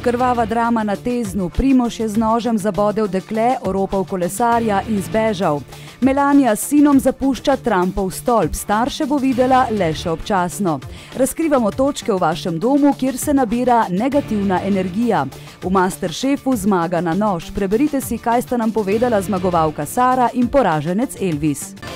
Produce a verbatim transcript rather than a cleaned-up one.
Krvava drama na Teznu, Primož je z nožem zabodel dekle, oropal kolesarja in zbežal. Melania s sinom zapušča Trumpov stolp, starše bo videla le še občasno. Razkrivamo točke v vašem domu, kjer se nabira negativna energija. V Masterchefu zmaga na nož. Preberite si, kaj sta nam povedala zmagovalka Sara in poraženec Elvis.